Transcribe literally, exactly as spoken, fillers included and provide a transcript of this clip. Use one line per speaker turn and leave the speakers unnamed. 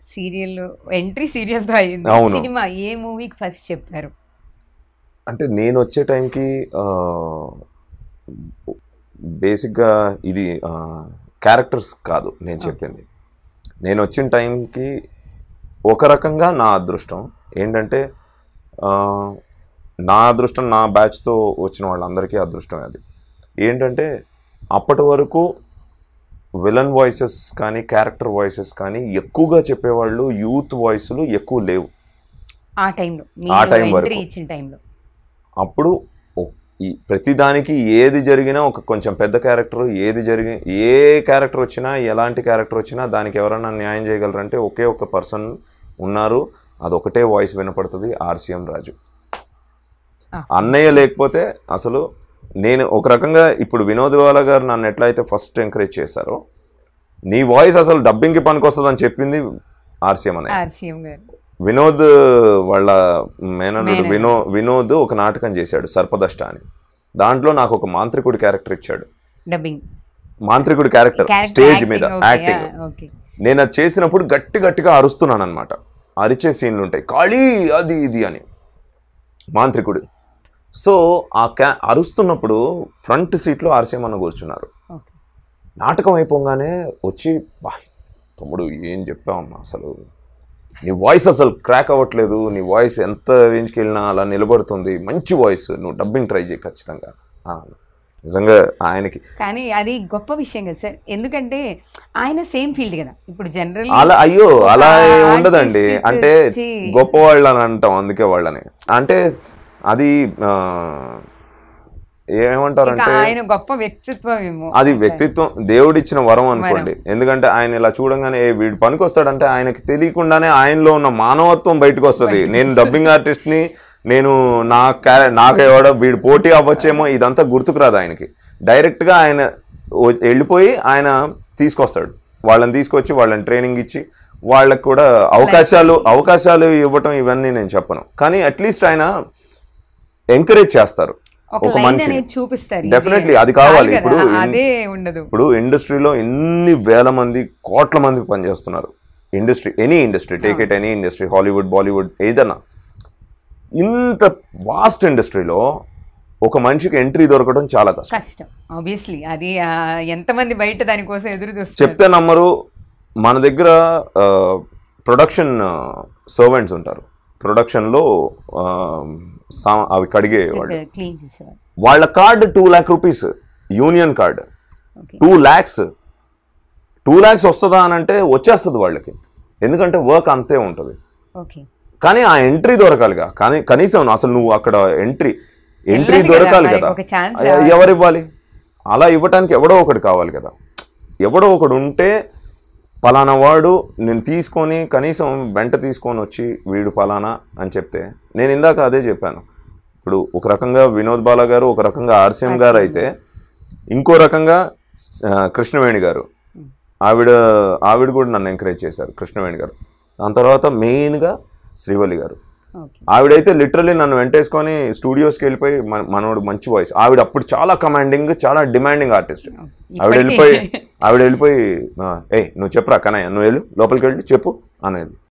Serial entry సీరియల్తో అయింది. Cinema ఏ మూవీకి first చెప్పారు?
అంటే నేను వచ్చే టైంకి బేసిక్గా ఇది క్యారెక్టర్స్ కాదు నేను చెప్పింది. నేను వచ్చిన టైంకి ఒక రకంగా నా అదృష్టం ఏంటంటే, నా అదృష్టం నా బ్యాచ్తో వచ్చిన వాళ్ళందరికీ అదృష్టం అది ఏంటంటే, అప్పటి వరకు విలన్ వాయిసెస్ కానీ క్యారెక్టర్ వాయిసెస్ కానీ ఎక్కువగా చెప్పేవాళ్ళు యూత్ వాయిస్లు ఎక్కువ లేవు
ఆ టైంలో,
ఆ టైం వరకు. అప్పుడు ఈ ప్రతిదానికి ఏది జరిగినా ఒక కొంచెం పెద్ద క్యారెక్టర్, ఏది జరిగి ఏ క్యారెక్టర్ వచ్చినా ఎలాంటి క్యారెక్టర్ వచ్చినా దానికి ఎవరైనా న్యాయం చేయగలరంటే ఒకే ఒక పర్సన్ ఉన్నారు, అదొకటే వాయిస్ వినపడుతుంది, ఆర్సీఎం రాజు. అన్నయ్య లేకపోతే అసలు నేను ఒక రకంగా ఇప్పుడు వినోద్ వాలా గారు నన్ను ఎట్లయితే ఫస్ట్ ఎంకరేజ్ చేశారో, నీ వాయిస్ అసలు డబ్బింగ్కి పనికొస్తుందని చెప్పింది ఆర్సీఎం అన్నయ్య. వినోద్ వాళ్ళ మేనల్లుడు వినో వినోద్ ఒక నాటకం చేశాడు సర్పదష్ట అని. దాంట్లో నాకు ఒక మాంత్రికుడి క్యారెక్టర్ ఇచ్చాడు, మాంత్రికుడి క్యారెక్టర్ స్టేజ్ మీద యాక్టింగ్. నేను అది చేసినప్పుడు గట్టి గట్టిగా అరుస్తున్నాను అనమాట, అరిచే సీన్లు ఉంటాయి, ఖాళీ అది ఇది అని మాంత్రికుడు. సో ఆ క్యా అరుస్తున్నప్పుడు ఫ్రంట్ సీట్లో ఆర్సీఎం అన్న కూర్చున్నారు. నాటకం అయిపోగానే వచ్చి, బా తమ్ముడు ఏం చెప్పావమ్మా, అసలు నీ వాయిస్ అసలు క్రాక్ అవ్వట్లేదు, నీ వాయిస్ ఎంత రేంజ్కి వెళ్ళినా అలా నిలబడుతుంది, మంచి వాయిస్, నువ్వు డబ్బింగ్ ట్రై చేయి ఖచ్చితంగా. నిజంగా ఆయనకి
కానీ అది గొప్ప విషయం కదా సార్, ఎందుకంటే ఆయన సేమ్ ఫీల్డ్ కదా. ఇప్పుడు జనరల్
అలా అయ్యో అలా ఉండదండి, అంటే గొప్ప వాళ్ళు అని అంటాం అందుకే వాళ్ళని. అంటే అది ఏమంటారంటే
ఆయన గొప్ప వ్యక్తిత్వం ఏమో,
అది వ్యక్తిత్వం దేవుడిచ్చిన వరం అనుకోండి. ఎందుకంటే ఆయన ఇలా చూడంగానే వీడు పనికి వస్తాడంటే ఆయనకి తెలియకుండానే ఆయనలో ఉన్న మానవత్వం బయటకు వస్తుంది. నేను డబ్బింగ్ ఆర్టిస్ట్ని, నేను నా క్యారె నాకు ఎవడో వీడు పోటీ అవ్వచ్చేమో ఇదంతా గుర్తుకు రాదు ఆయనకి. డైరెక్ట్గా ఆయన వెళ్ళిపోయి ఆయన తీసుకొస్తాడు, వాళ్ళని తీసుకొచ్చి వాళ్ళని ట్రైనింగ్ ఇచ్చి వాళ్ళకి కూడా అవకాశాలు అవకాశాలు ఇవ్వటం ఇవన్నీ నేను చెప్పను, కానీ అట్లీస్ట్ ఆయన ఎంకరేజ్ చేస్తారు ఒక మనిషి, డెఫినెట్లీ అది కావాలి. ఇప్పుడు ఇప్పుడు ఇండస్ట్రీలో ఎన్ని వేల మంది కోట్ల మంది పనిచేస్తున్నారు, industry any industry take it any industry, Hollywood Bollywood ఏదైనా, ఇంత వాస్ట్ ఇండస్ట్రీలో ఒక మనిషికి ఎంట్రీ దొరకడం చాలా కష్టం.
ఆబ్వియస్లీ అది ఎంతమంది బయట దానికోసం ఎదురు చూస్తారు
చెప్తే నమ్మరు. మన దగ్గర ప్రొడక్షన్ సర్వెంట్స్ ఉంటారు, ప్రొడక్షన్లో అవి కడిగే వాళ్ళు, వాళ్ళ card two lakh rupees union card, two lakhs two lakhs వస్తుందా అని అంటే వచ్చేస్తుంది వాళ్ళకి, ఎందుకంటే వర్క్ అంతే ఉంటుంది. కానీ ఆ ఎంట్రీ దొరకాలిగా, కానీ కనీసం అసలు నువ్వు అక్కడ ఎంట్రీ ఎంట్రీ దొరకాలి కదా, ఎవరు ఇవ్వాలి? అలా ఇవ్వటానికి ఎవడో ఒకటి కావాలి కదా, ఎవడో ఒకడు ఉంటే పలానా వాడు నేను తీసుకొని కనీసం వెంట తీసుకొని వచ్చి వీడు పలానా అని చెప్తే. నేను ఇందాక అదే చెప్పాను, ఇప్పుడు ఒక రకంగా వినోద్ బాలా గారు, ఒక రకంగా ఆర్సీఎం గారు అయితే, ఇంకో రకంగా కృష్ణవేణి గారు, ఆవిడ ఆవిడ కూడా నన్ను ఎంకరేజ్ చేశారు కృష్ణవేణి గారు. దాని తర్వాత మెయిన్గా శ్రీవల్లి గారు, ఆవిడైతే లిటరల్లీ నన్ను వెంటేసుకొని స్టూడియోస్కి వెళ్ళిపోయి మనోడు మంచి వాయిస్, ఆవిడ అప్పుడు చాలా కమాండింగ్ చాలా డిమాండింగ్ ఆర్టిస్ట్, ఆవిడ వెళ్ళిపోయి ఆవిడ వెళ్ళిపోయి ఏ నువ్వు చెప్పురా కనయ్య, నువ్వు వెళ్ళు లోపలికి వెళ్ళి చెప్పు అనేది.